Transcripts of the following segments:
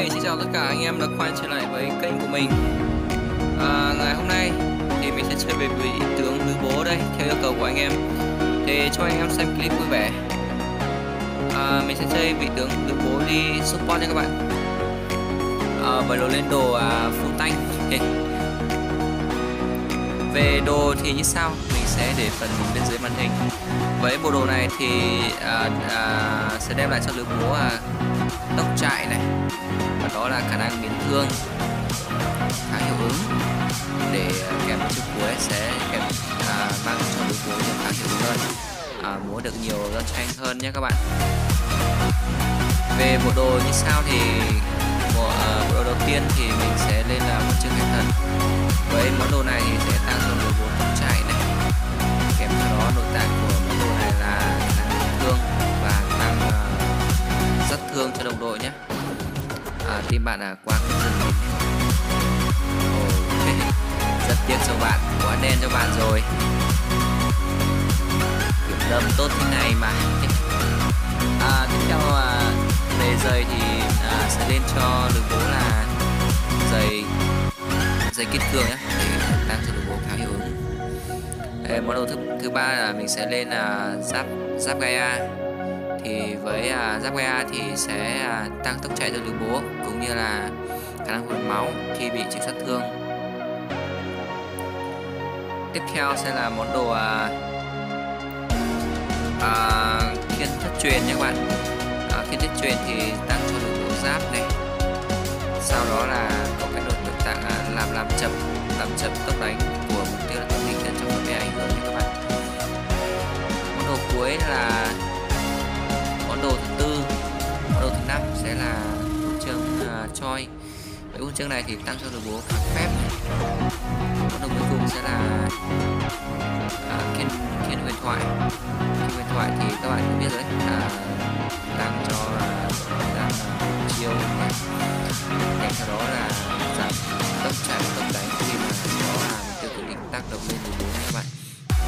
Xin chào tất cả anh em đã quay trở lại với kênh của mình. Ngày hôm nay thì mình sẽ chơi về vị tướng Lữ Bố đây theo yêu cầu của anh em. Thì cho anh em xem clip vui vẻ. Mình sẽ chơi vị tướng Lữ Bố đi support nha các bạn. Với đồ lên đồ full tank. Về đồ thì như sau, mình sẽ để phần bên dưới màn hình. Với bộ đồ này thì sẽ đem lại cho Lữ Bố tốc chạy này, và đó là khả năng biến thương khá hiệu ứng, để kèm chiếc cuối sẽ kèm mang cho Lữ Bố nhiều khá hiệu ứng hơn, múa được nhiều dân tranh hơn nhé các bạn. Về bộ đồ như sau thì bộ đồ đầu tiên thì mình sẽ lên là một chiếc hải thần. Với món đồ này thì sẽ tăng cho Lữ Bố tốc chạy này, kèm theo đó nội tạng của món đồ này là khả năng biến thương và tăng rất thương cho đồng đội nhé. Team bạn qua cái rừng này. Ok, rất tiếc cho bạn, quá đen cho bạn rồi. Kiểm đâm tốt thế này mà. Tiếp theo về giày thì sẽ lên cho Lữ Bố là giày kích cương nhé, để tăng cho Lữ Bố khá hiệu ứng. Món đồ thứ ba là mình sẽ lên giáp Gaia. Thì với giáp Gaia thì sẽ tăng tốc chạy cho Lữ Bố cũng như là khả năng hồi máu khi bị chịu sát thương. Tiếp theo sẽ là món đồ thiên thất truyền nha các bạn. Thiên thất truyền thì tăng cho Lữ Bố giáp này. Sau đó là có cái nội tạng làm chậm tốc đánh của mục tiêu là tốc đỉnh lên trong phần ảnh hưởng nha các bạn. Món đồ cuối là món đồ thứ tư. Món đồ thứ năm sẽ là huân chương choi. Với huân chương này thì tăng cho Lữ Bố các phép. Món đồ cuối cùng sẽ là Kiên huyền thoại. Kiên huyền thoại thì các bạn cũng biết rồi đấy, tăng cho giảm chiêu, kèm theo đó là giảm tốc chạy và tốc đánh khi mà có mục tiêu tự định tác động lên Lữ Bố các bạn.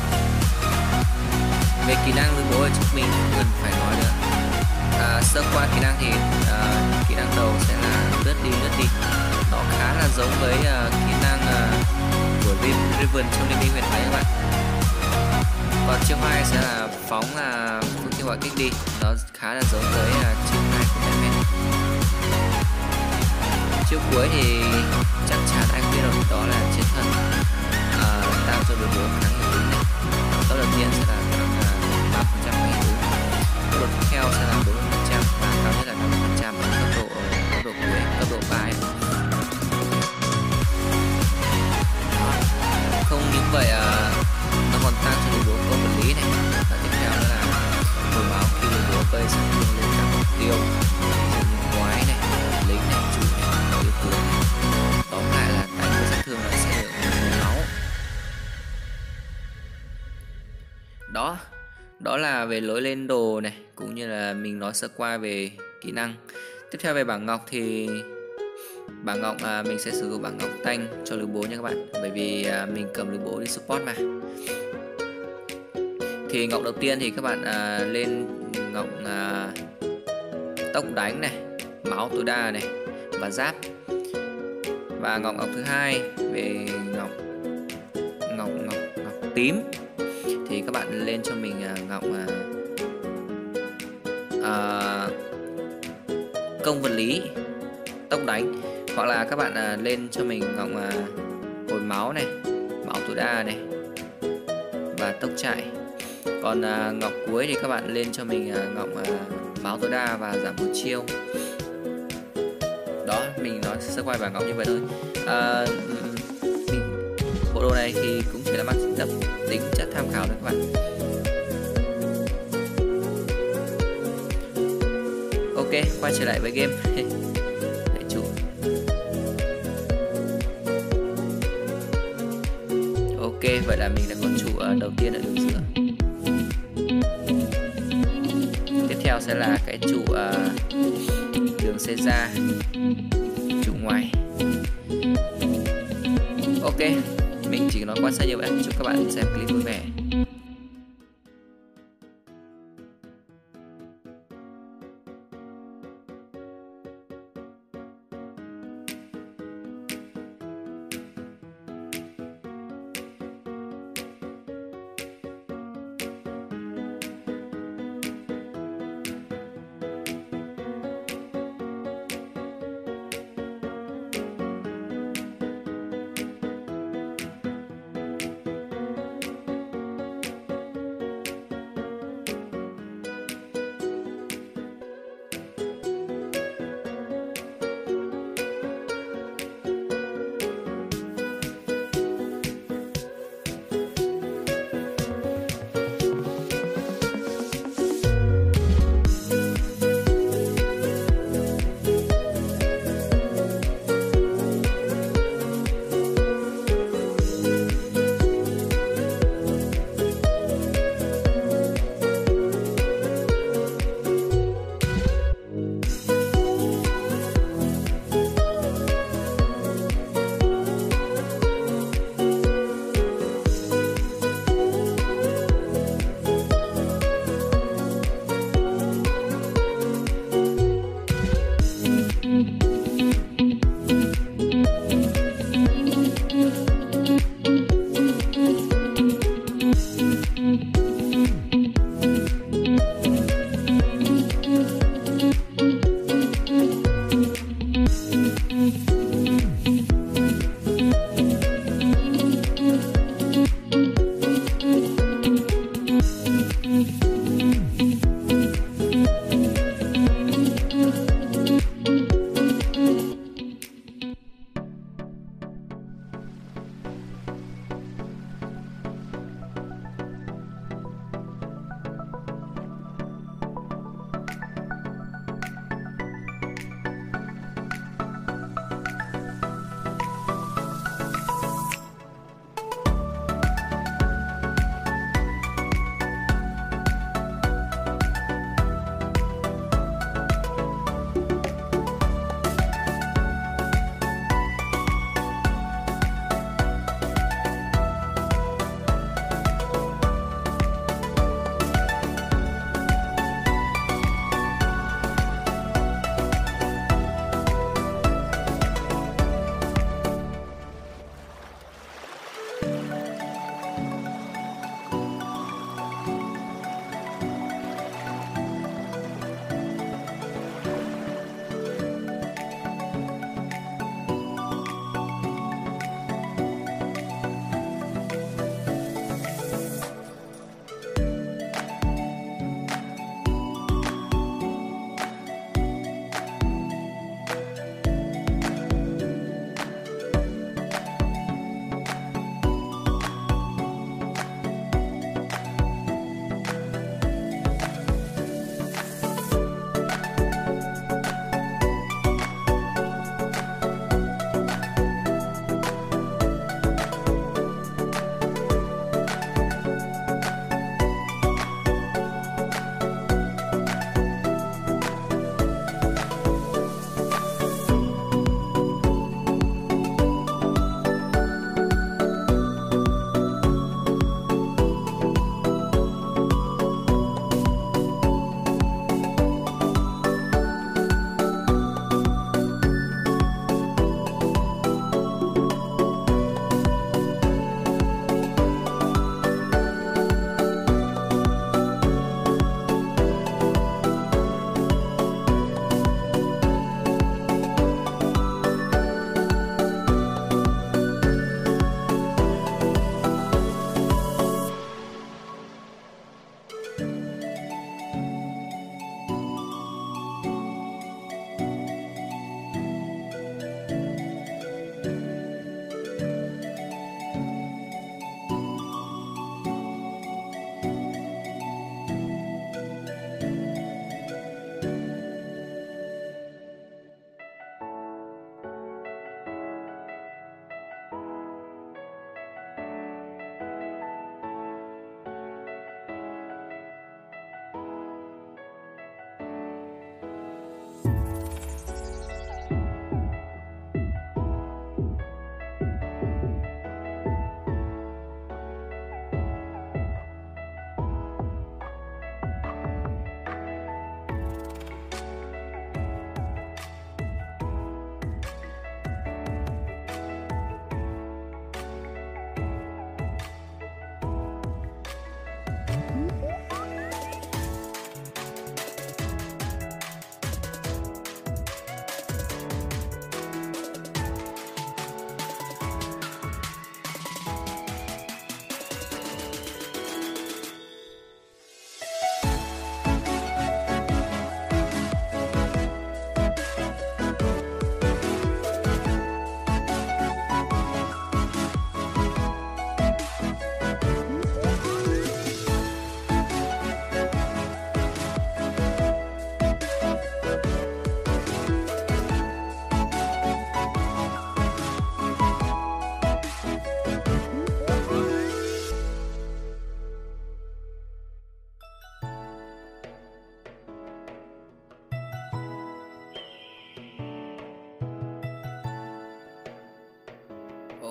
Về kỹ năng Lữ Bố ở trước mình cần phải nói nữa. Sơ qua kỹ năng thì kỹ năng đầu sẽ là lướt đi. Nó khá là giống với kỹ năng của Riven trong Liên minh huyền thoại các bạn. Còn chiêu 2 sẽ là phóng phương tiêu hỏa kích đi, nó khá là giống với chiêu 2 của Batman. Chiêu cuối thì chắc chắn anh biết rồi, đó là chiến thần, tăng cho Lữ Bố khả năng hiệu ứng này. Tốc đầu tiên sẽ là khả năng 3% hiệu ứng, tốc độ tiếp theo sẽ là 40% và cao nhất là 50% ở tốc độ cuối, tốc độ 3 ấy. Không những vậy, nó còn tăng cho Lữ Bố công vật lý này, và tiếp theo nữa là hồi máu khi Lữ Bố gây sát thương lên các mục tiêu, ví dụ như quái này, lính này, chủ này, yêu tướng này. Tóm lại là đánh với sát thương là sẽ được hồi máu. Đó là về lối lên đồ này, cũng như là mình nói sơ qua về kỹ năng. Tiếp theo về bảng ngọc thì bảng ngọc mình sẽ sử dụng bảng ngọc tanh cho Lữ Bố nha các bạn, bởi vì mình cầm Lữ Bố đi support mà. Thì ngọc đầu tiên thì các bạn lên ngọc tốc đánh này, máu tối đa này và giáp. Và ngọc thứ hai về ngọc tím thì các bạn lên cho mình ngọc công vật lý, tốc đánh, hoặc là các bạn lên cho mình ngọc hồi máu này, máu tối đa này và tốc chạy. Còn ngọc cuối thì các bạn lên cho mình ngọc máu tối đa và giảm một chiêu. Đó, mình nói sơ qua bảng ngọc như vậy thôi. Bộ đồ này thì cũng chỉ là mang tính chất tham khảo thôi các bạn. Ok, quay trở lại với game. Để chủ. Ok, vậy là mình đã có chủ đầu tiên ở đường giữa. Tiếp theo sẽ là cái chủ đường Caesar, chủ ngoài. Ok, mình chỉ nói qua sơ như vậy. Chúc các bạn xem clip vui vẻ.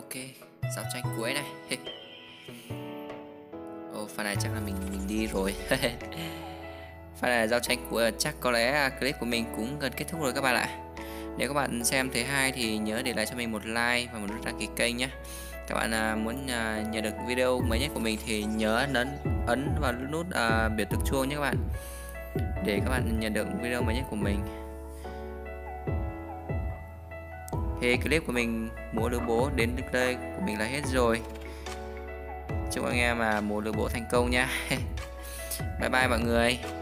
Ok, giao tranh cuối này. Ồ, pha này chắc là mình đi rồi. Pha này giao tranh cuối, chắc có lẽ clip của mình cũng gần kết thúc rồi các bạn ạ. Nếu các bạn xem thấy hay thì nhớ để lại cho mình một like và một nút đăng ký kênh nhé. Các bạn muốn nhận được video mới nhất của mình thì nhớ ấn vào nút biểu tượng chuông nhé các bạn, để các bạn nhận được video mới nhất của mình. Thì clip của mình múa lưỡi bố đến đây của mình là hết rồi. Chúc anh em múa lưỡi bố thành công nha. Bye bye mọi người.